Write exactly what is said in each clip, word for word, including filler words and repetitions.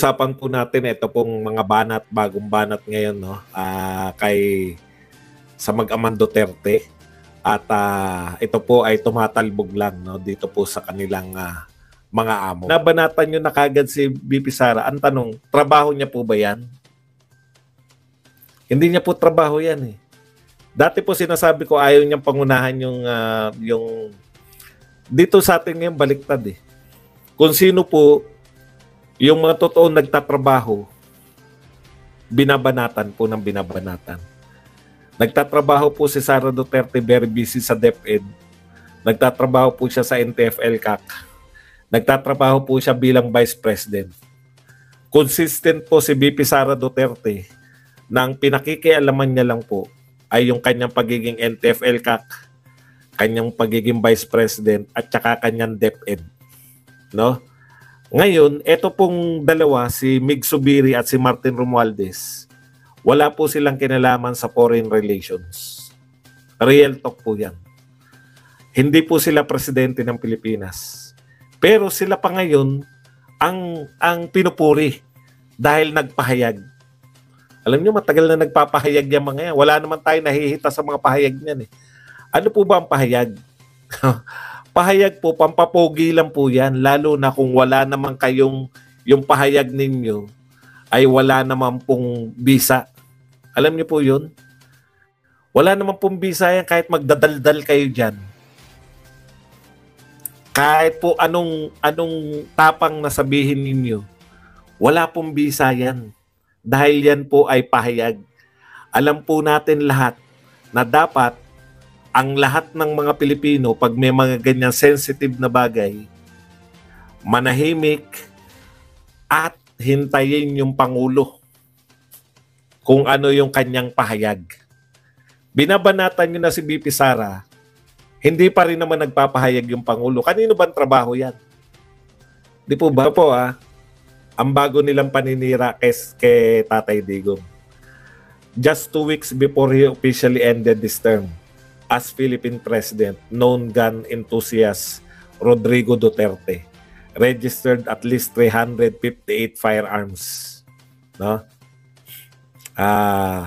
pag-uusapan po natin ito pong mga banat, bagong banat ngayon, no? Ah, kay sa mag-amang Duterte. At ah, ito po ay tumatalbog lang, no, dito po sa kanilang ah, mga amo. Nabanatan nyo na kagad si B P Sara. Ang tanong, trabaho niya po ba yan? Hindi niya po trabaho yan eh. Dati po sinasabi ko ayaw niyang pangunahan yung, uh, yung dito sa atin ngayon baliktad eh. Kung sino po yung mga totoong nagtatrabaho, binabanatan po ng binabanatan. Nagtatrabaho po si Sara Duterte, very busy sa DepEd. Nagtatrabaho po siya sa N T F L C A C. Nagtatrabaho po siya bilang Vice President. Consistent po si B P Sara Duterte na ang pinakikialaman niya lang po ay yung kanyang pagiging N T F L C A C, kanyang pagiging Vice President at saka kanyang DepEd. No? Ngayon, eto pong dalawa, si Mig Zubiri at si Martin Romualdez, wala po silang kinalaman sa foreign relations. Real talk po yan. Hindi po sila presidente ng Pilipinas. Pero sila pa ngayon ang, ang pinupuri dahil nagpahayag. Alam niyo, matagal na nagpapahayag yung mga yan. Wala naman tayo nahihita sa mga pahayag niyan eh. Ano po ba ang pahayag? Pahayag po, pampapogi lang po yan. Lalo na kung wala naman kayong, yung pahayag ninyo ay wala naman pong bisa. Alam niyo po yun? Wala naman pong bisa yan kahit magdadaldal kayo dyan. Kahit po anong, anong tapang nasabihin ninyo, wala pong bisa yan. Dahil yan po ay pahayag. Alam po natin lahat na dapat ang lahat ng mga Pilipino, pag may mga ganyan sensitive na bagay, manahimik at hintayin yung Pangulo kung ano yung kanyang pahayag. Binabanatan nyo na si B P Sara, hindi pa rin naman nagpapahayag yung Pangulo. Kanino bang trabaho yan? Di po ba po ah? Ang bago nilang paninira kay, kay Tatay Digong. Just two weeks before he officially ended this term as Philippine President, known gun enthusiast Rodrigo Duterte registered at least three hundred fifty-eight firearms. No? Uh,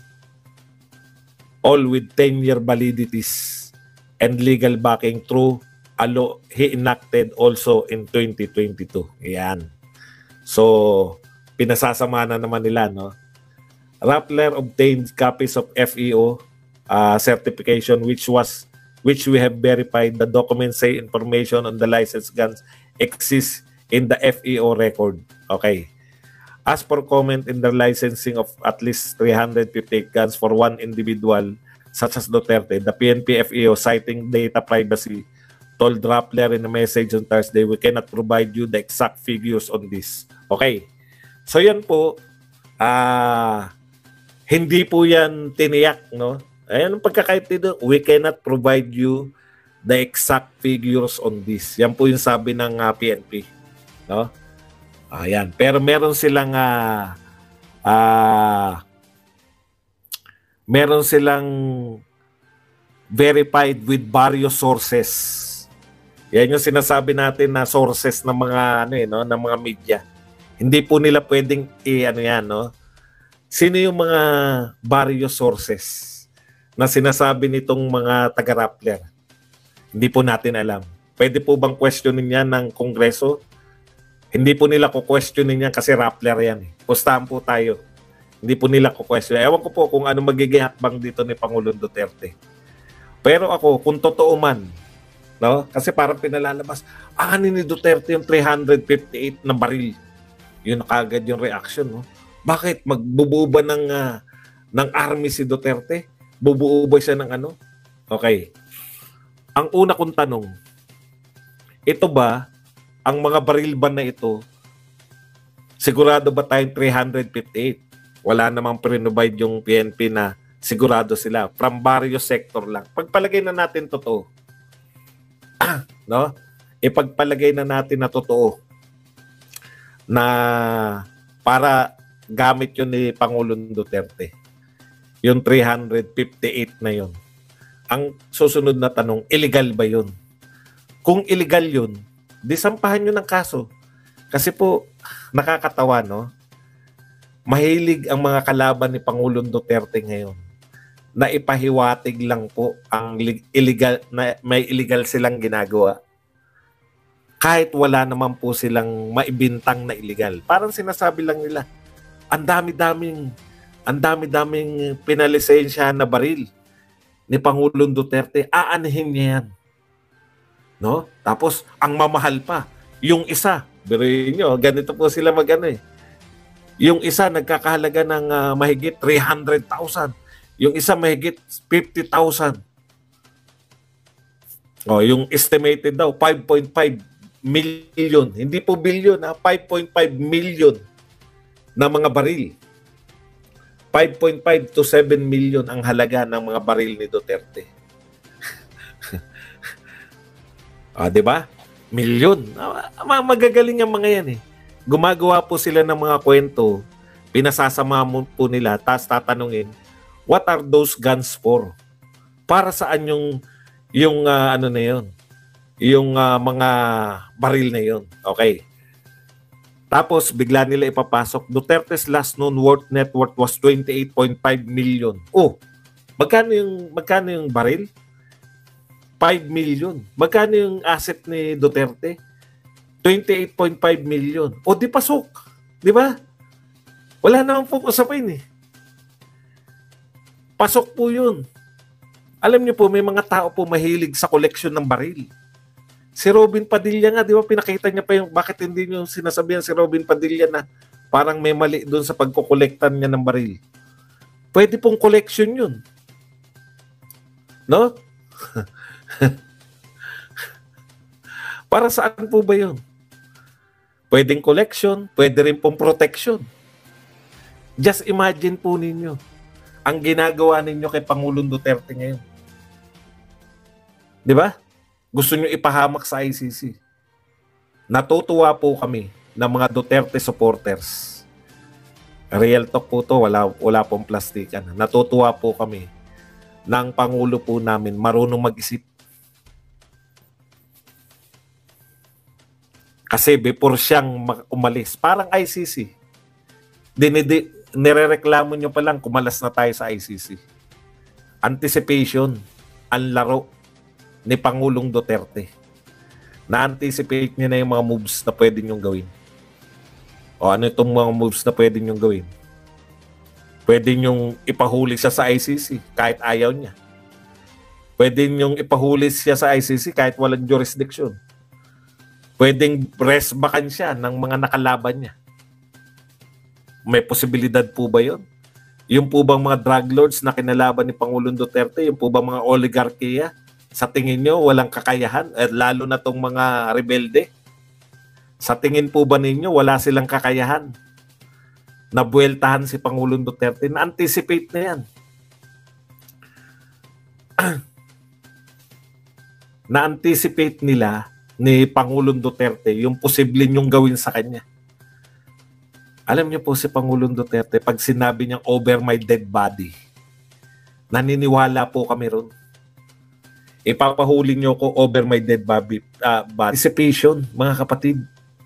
all with ten-year validities and legal backing through a law he enacted also in twenty twenty-two. Yan. So, pinasasama na naman nila, no? Rappler obtained copies of F E O uh, certification which was which we have verified. The documents say information on the licensed guns exists in the F E O record. Okay. As for comment in the licensing of at least three hundred fifty-eight guns for one individual such as Duterte, the P N P F E O citing data privacy told Rappler in a message on Thursday, we cannot provide you the exact figures on this. Okay. So yan po, ah uh, hindi po yan tiniyak, no? Ayan ang pagkakait dito, we cannot provide you the exact figures on this. Yan po yung sabi ng uh, P N P, no? Ayan, pero meron silang uh, uh, meron silang verified with various sources. Yan yung sinasabi natin na sources ng mga ano eh, no, ng mga media. Hindi po nila pwedeng i ano yan, no? Sino yung mga various sources na sinasabi nitong mga taga-Rappler? Hindi po natin alam. Pwede po bang questionin yan ng Kongreso? Hindi po nila ko-questionin yan kasi Rappler yan. Eh. Pustahan po tayo. Hindi po nila ko-question. Ewan ko po kung ano magiging hakbang dito ni Pangulong Duterte. Pero ako, kung totoo man, no? Kasi parang pinalalabas, ah, ni Duterte yung three hundred fifty-eight na baril. Yun kagad yung reaction, no? Bakit? Magbubuo ba ng, uh, ng army si Duterte? Bubuo ba siya ng ano? Okay. Ang una kong tanong, ito ba, ang mga baril ba na ito, sigurado ba tayong three hundred fifty-eight? Wala namang pre-provide yung P N P na sigurado sila. From various sector lang. Pagpalagay na natin totoo. No? Ipagpalagay na natin na totoo. Na para gamit yun ni Pangulong Duterte. Yung three hundred fifty-eight na yun. Ang susunod na tanong, illegal ba yun? Kung illegal yun, disampahan nyo ng kaso. Kasi po, nakakatawa, no? Mahilig ang mga kalaban ni Pangulong Duterte ngayon na ipahiwatig lang po ang illegal, na may illegal silang ginagawa. Kahit wala naman po silang maibintang na illegal. Parang sinasabi lang nila, ang dami-daming, ang dami-daming pinalisensya na baril ni Pangulong Duterte, aanihin niya yan. No? Tapos, ang mamahal pa, yung isa, biruin nyo, ganito po sila mag-ano eh. Yung isa nagkakahalaga ng uh, mahigit three hundred thousand. Yung isa mahigit fifty thousand. Oh, yung estimated daw five point five million. Hindi po billion, ha? five point five million na mga baril. five point five to seven million ang halaga ng mga baril ni Duterte. Ah, 'di ba? Milyon. Ah, magagaling ang mga 'yan eh. Gumagawa po sila ng mga kwento, pinasasama mo po nila, tapos tatanungin, what are those guns for? Para saan yung yung uh, ano na 'yon? Yung uh, mga baril na 'yon. Okay. Tapos bigla nila ipapasok, Duterte's last known worth net worth was twenty-eight point five million. Oh, magkano yung magkano yung baril? five million. Magkano yung asset ni Duterte? twenty-eight point five million. O di pasok. Di ba? Wala naman po usapin eh. Pasok po yun. Alam niyo po, may mga tao po mahilig sa koleksyon ng baril. Si Robin Padilla nga, di ba, pinakita niya pa yung bakit hindi niyo sinasabihan si Robin Padilla na parang may mali doon sa pagkukolektan niya ng baril. Pwede pong koleksyon yun. No? Para saan po ba yun? Pwedeng collection, pwede rin pong protection. Just imagine po ninyo ang ginagawa ninyo kay Pangulong Duterte ngayon. Di ba? Gusto nyo ipahamak sa I C C. Natutuwa po kami ng mga Duterte supporters. Real talk po to, wala, wala pong plastikan. Natutuwa po kami ng Pangulo po namin marunong mag-isip. Kasi before siyang umalis, parang I C C, dinidi, nirereklamo nyo pa lang, kumalas na tayo sa I C C. Anticipation, ang laro ni Pangulong Duterte. Na-anticipate niya na yung mga moves na pwede nyong gawin. O ano itong mga moves na pwede nyong gawin? Pwede nyong ipahuli siya sa I C C kahit ayaw niya. Pwede nyong ipahuli siya sa I C C kahit walang jurisdiction. Pwedeng rest siya ng mga nakalaban niya. May posibilidad po ba yun? Yung po bang mga drug lords na kinalaban ni Pangulong Duterte, yung po bang mga oligarkiya, sa tingin nyo walang kakayahan, at lalo na tong mga rebelde? Sa tingin po ba ninyo wala silang kakayahan? Nabueltahan si Pangulong Duterte, na-anticipate na yan. Na-anticipate nila ni Pangulong Duterte yung posible niyong gawin sa kanya. Alam niyo po si Pangulong Duterte, pag sinabi niyang over my dead body, naniniwala po kami ron. Ipapahuli niyo ko over my dead body. Uh, body. Anticipation, mga kapatid.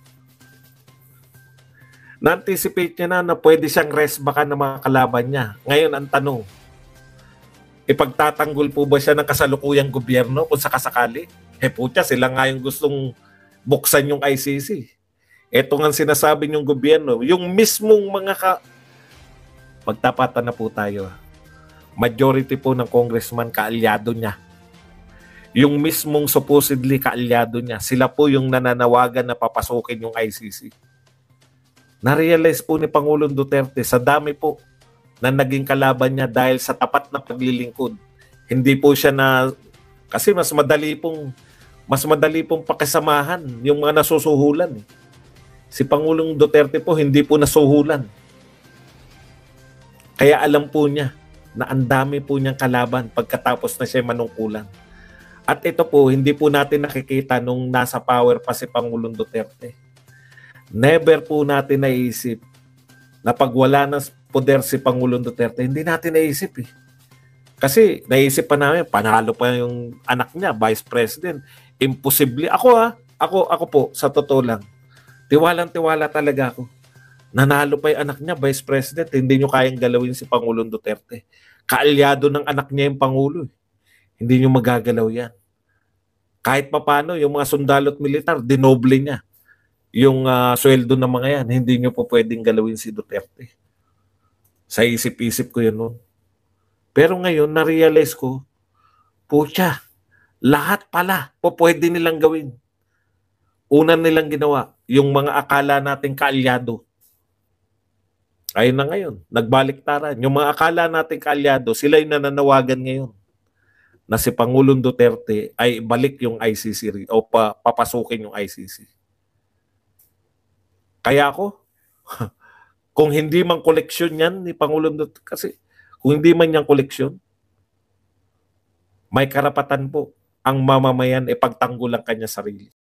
Na-anticipate niya na na pwede siyang rest baka ng mga kalaban niya. Ngayon, ang tanong, ipagtatanggol po ba siya ng kasalukuyang gobyerno kung sakasakali? Eh putya, sila nga yung gustong buksan yung I C C. Ito nga sinasabi yung gobyerno. Yung mismong mga ka... Magtapatan na po tayo. Majority po ng congressman kaalyado niya. Yung mismong supposedly kaalyado niya, sila po yung nananawagan na papasukin yung I C C. Na-realize po ni Pangulong Duterte sa dami po na naging kalaban niya dahil sa tapat na paglilingkod. Hindi po siya na... Kasi mas madali pong mas madali pong pakisamahan yung mga nasusuhulan. Si Pangulong Duterte po hindi po nasuhulan. Kaya alam po niya na ang dami po niyang kalaban pagkatapos na siya manungkulan. At ito po, hindi po natin nakikita nung nasa power pa si Pangulong Duterte. Never po natin naisip na pag wala na poder si Pangulong Duterte, hindi natin naisip eh. Kasi naisip pa namin, panalo pa yung anak niya, Vice President. Imposible. Ako ha, ako, ako po, sa totoo lang, Tiwalang-tiwala talaga ako. Nanalo pa yung anak niya, Vice President. Hindi nyo kayang galawin si Pangulong Duterte. Kaalyado ng anak niya yung Pangulo. Hindi nyo magagalaw yan. Kahit papano, yung mga sundalo at militar, dinoble niya. Yung uh, sweldo ng mga yan, hindi nyo po pwedeng galawin si Duterte. Sa isip-isip ko yun noon. Pero ngayon, na-realize ko, pucha, lahat pala po pwede nilang gawin. Una nilang ginawa, yung mga akala nating kaalyado. Ayun na ngayon, nagbaliktaran. Yung mga akala nating kaalyado, sila yung nananawagan ngayon na si Pangulong Duterte ay balik yung I C C o pa, papasukin yung I C C. Kaya ako, kung hindi man koleksyon yan ni Pangulong Duterte, kasi kung hindi man yung koleksyon, may karapatan po ang mamamayan e pagtanggol ang kanya sarili.